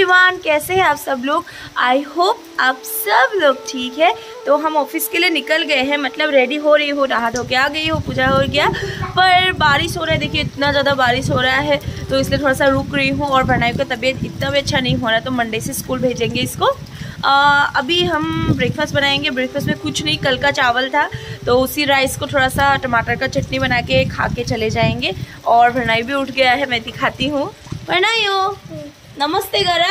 Everyone, कैसे हैं आप सब लोग। आई होप आप सब लोग ठीक है। तो हम ऑफिस के लिए निकल गए हैं, मतलब रेडी हो रही हूँ, नहा धो के आ गई हूँ, पूजा हो गया, पर बारिश हो रहा है। देखिए इतना ज़्यादा बारिश हो रहा है तो इसलिए थोड़ा सा रुक रही हूँ। और भरनाई का तबीयत इतना भी अच्छा नहीं हो रहा, तो मंडे से स्कूल भेजेंगे इसको। अभी हम ब्रेकफास्ट बनाएंगे। ब्रेकफास्ट में कुछ नहीं, कल का चावल था तो उसी राइस को थोड़ा सा टमाटर का चटनी बना के खा के चले जाएंगे। और भरनाई भी उठ गया है, मैं दिखाती हूँ। भरनायो नमस्ते गरा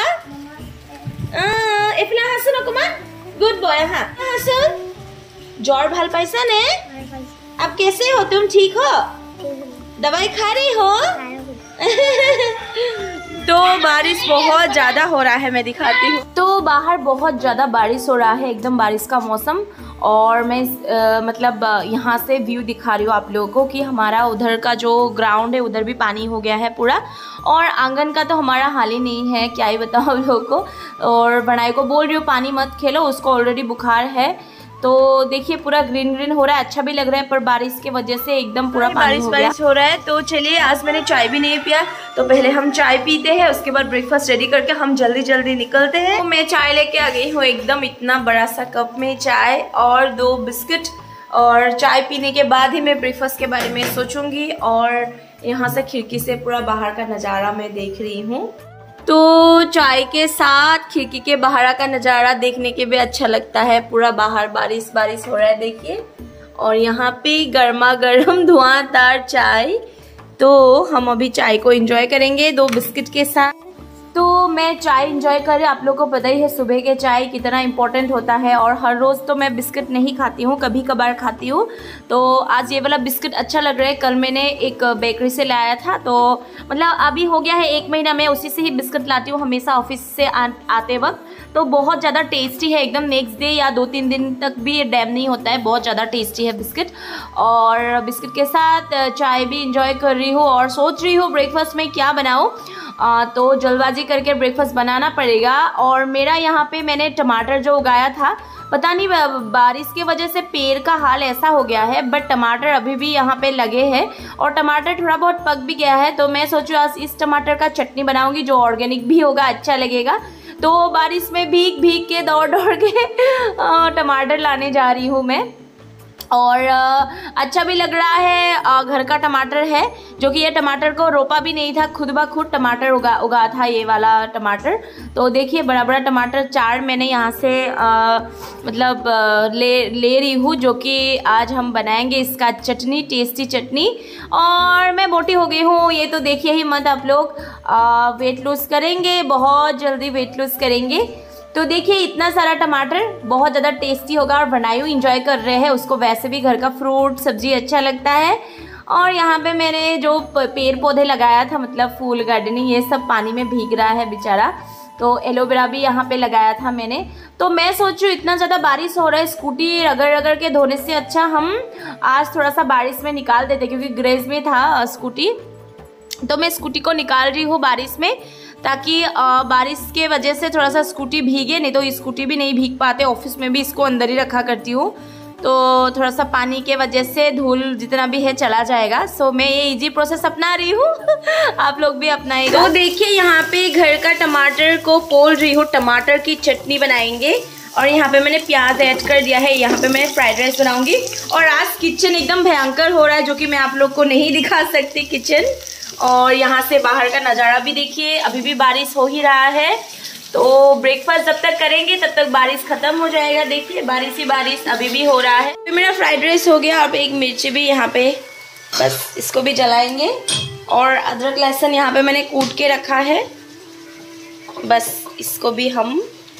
एफला हसन कुमार गुड बॉय। हाँ हसन जोर भाल पैसा ने आप कैसे हो, तुम ठीक हो, दवाई खा रही हो? तो बारिश बहुत ज़्यादा हो रहा है, मैं दिखाती हूँ। तो बाहर बहुत ज़्यादा बारिश हो रहा है, एकदम बारिश का मौसम। और मैं मतलब यहाँ से व्यू दिखा रही हूँ आप लोगों को कि हमारा उधर का जो ग्राउंड है उधर भी पानी हो गया है पूरा। और आंगन का तो हमारा हाल ही नहीं है, क्या ही बताऊँ आप लोगों को। और बनाई को बोल रही हूँ पानी मत खेलो, उसको ऑलरेडी बुखार है। तो देखिए पूरा ग्रीन ग्रीन हो रहा है, अच्छा भी लग रहा है, पर बारिश की वजह से एकदम पूरा बारिश हो रहा है। तो चलिए, आज मैंने चाय भी नहीं पिया, तो पहले हम चाय पीते हैं, उसके बाद ब्रेकफास्ट रेडी करके हम जल्दी जल्दी निकलते हैं। तो मैं चाय लेके आ गई हूँ, एकदम इतना बड़ा सा कप में चाय और 2 बिस्किट। और चाय पीने के बाद ही मैं ब्रेकफास्ट के बारे में सोचूंगी। और यहाँ से खिड़की से पूरा बाहर का नज़ारा मैं देख रही हूँ। तो चाय के साथ खिड़की के बाहर का नज़ारा देखने के भी अच्छा लगता है। पूरा बाहर बारिश बारिश हो रहा है देखिए, और यहाँ पे गर्मा गर्म धुआंधार चाय। तो हम अभी चाय को एंजॉय करेंगे 2 बिस्किट के साथ। तो मैं चाय एंजॉय कर रही हूँ, आप लोगों को पता ही है सुबह के चाय कितना इम्पोर्टेंट होता है। और हर रोज़ तो मैं बिस्किट नहीं खाती हूँ, कभी कभार खाती हूँ। तो आज ये वाला बिस्किट अच्छा लग रहा है। कल मैंने एक बेकरी से लाया था, तो मतलब अभी हो गया है 1 महीना, मैं उसी से ही बिस्किट लाती हूँ हमेशा ऑफिस से आते वक्त। तो बहुत ज़्यादा टेस्टी है, एकदम नेक्स्ट डे या 2-3 दिन तक भी डैम नहीं होता है, बहुत ज़्यादा टेस्टी है बिस्किट। और बिस्किट के साथ चाय भी इंजॉय कर रही हूँ और सोच रही हूँ ब्रेकफास्ट में क्या बनाऊँ। तो जल्दबाजी करके ब्रेकफास्ट बनाना पड़ेगा। और मेरा यहाँ पे मैंने टमाटर जो उगाया था, पता नहीं बारिश की वजह से पेड़ का हाल ऐसा हो गया है, बट टमाटर अभी भी यहाँ पे लगे हैं और टमाटर थोड़ा बहुत पक भी गया है। तो मैं सोचूँ आज इस टमाटर का चटनी बनाऊंगी, जो ऑर्गेनिक भी होगा, अच्छा लगेगा। तो बारिश में भीग भीग के दौड़ दौड़ के टमाटर लाने जा रही हूँ मैं। और अच्छा भी लग रहा है, घर का टमाटर है, जो कि ये टमाटर को रोपा भी नहीं था, खुद ब खुद टमाटर उगा था ये वाला टमाटर। तो देखिए बड़ा बड़ा टमाटर 4 मैंने यहाँ से मतलब ले रही हूँ, जो कि आज हम बनाएंगे इसका चटनी, टेस्टी चटनी। और मैं मोटी हो गई हूँ, ये तो देखिए ही मत आप लोग। वेट लूज़ करेंगे, बहुत जल्दी वेट लूज़ करेंगे। तो देखिए इतना सारा टमाटर बहुत ज़्यादा टेस्टी होगा। और बनायू इंजॉय कर रहे हैं, उसको वैसे भी घर का फ्रूट सब्जी अच्छा लगता है। और यहाँ पे मैंने जो पेड़ पौधे लगाया था, मतलब फूल गार्डनिंग, ये सब पानी में भीग रहा है बेचारा। तो एलोवेरा भी यहाँ पे लगाया था मैंने। तो मैं सोचूँ इतना ज़्यादा बारिश हो रहा है, स्कूटी रगड़ रगड़ के धोने से अच्छा हम आज थोड़ा सा बारिश में निकाल देते, क्योंकि ग्रेज में था स्कूटी। तो मैं स्कूटी को निकाल रही हूँ बारिश में, ताकि बारिश के वजह से थोड़ा सा स्कूटी भीगे, नहीं तो स्कूटी भी नहीं भीग पाते। ऑफिस में भी इसको अंदर ही रखा करती हूँ, तो थोड़ा सा पानी के वजह से धूल जितना भी है चला जाएगा। सो मैं ये इजी प्रोसेस अपना रही हूँ आप लोग भी अपनाएगा। तो देखिए यहाँ पे घर का टमाटर को पोल रही हूँ, टमाटर की चटनी बनाएंगे। और यहाँ पे मैंने प्याज ऐड कर दिया है, यहाँ पे मैं फ्राइड राइस बनाऊंगी। और आज किचन एकदम भयंकर हो रहा है, जो कि मैं आप लोग को नहीं दिखा सकती किचन। और यहाँ से बाहर का नज़ारा भी देखिए, अभी भी बारिश हो ही रहा है। तो ब्रेकफास्ट जब तक करेंगे तब तक बारिश खत्म हो जाएगा। देखिए बारिश ही बारिश अभी भी हो रहा है। तो मेरा फ्राइड राइस हो गया। अब एक मिर्ची भी यहाँ पे, बस इसको भी जलाएंगे। और अदरक लहसुन यहाँ पे मैंने कूट के रखा है, बस इसको भी हम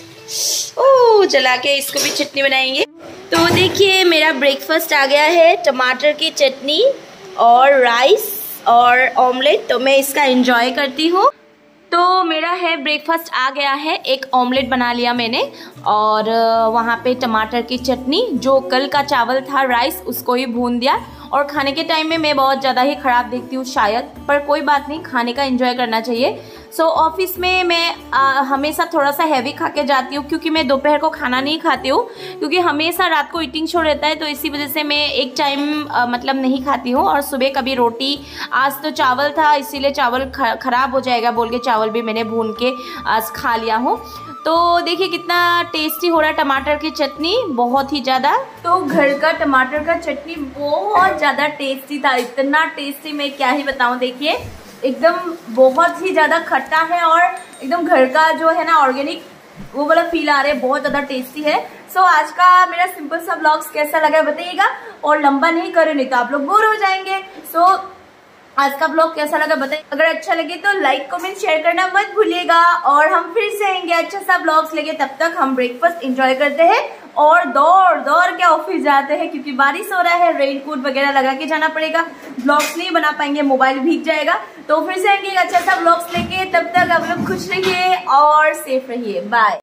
जला के इसको भी चटनी बनाएंगे। तो देखिए मेरा ब्रेकफास्ट आ गया है, टमाटर की चटनी और राइस और ऑमलेट। तो मैं इसका एंजॉय करती हूँ। तो मेरा है ब्रेकफास्ट आ गया है, एक ऑमलेट बना लिया मैंने, और वहाँ पे टमाटर की चटनी, जो कल का चावल था राइस, उसको ही भून दिया। और खाने के टाइम में मैं बहुत ज़्यादा ही ख़राब देखती हूँ शायद, पर कोई बात नहीं, खाने का एंजॉय करना चाहिए। सो ऑफिस में मैं हमेशा थोड़ा सा हैवी खा के जाती हूँ, क्योंकि मैं दोपहर को खाना नहीं खाती हूँ, क्योंकि हमेशा रात को ईटिंग शो रहता है, तो इसी वजह से मैं एक टाइम मतलब नहीं खाती हूँ। और सुबह कभी रोटी, आज तो चावल था इसीलिए चावल ख़राब हो जाएगा बोल के चावल भी मैंने भून के आज खा लिया हूँ। तो देखिए कितना टेस्टी हो रहा है टमाटर की चटनी, बहुत ही ज़्यादा। तो घर का टमाटर का चटनी बहुत ज़्यादा टेस्टी था, इतना टेस्टी मैं क्या ही बताऊँ। देखिए एकदम बहुत ही ज़्यादा खट्टा है और एकदम घर का जो है ना ऑर्गेनिक वो वाला फील आ रहा है, बहुत ज़्यादा टेस्टी है। सो आज का मेरा सिंपल सा ब्लॉग्स कैसा लगा बताइएगा, और लंबा नहीं करे नहीं तो आप लोग बोर हो जाएंगे। सो आज का ब्लॉग कैसा लगा बताइए, अगर अच्छा लगे तो लाइक कमेंट शेयर करना मत भूलिएगा। और हम फिर से आएंगे अच्छा सा ब्लॉग्स लेके, तब तक हम ब्रेकफास्ट एंजॉय करते हैं और दौड़ के ऑफिस जाते हैं, क्योंकि बारिश हो रहा है, रेनकोट वगैरह लगा के जाना पड़ेगा, ब्लॉग्स नहीं बना पाएंगे, मोबाइल भीग जाएगा। तो फिर से आएंगे अच्छा सा ब्लॉग्स लेके, तब तक आप लोग खुश रहिए और सेफ रहिए। बाय।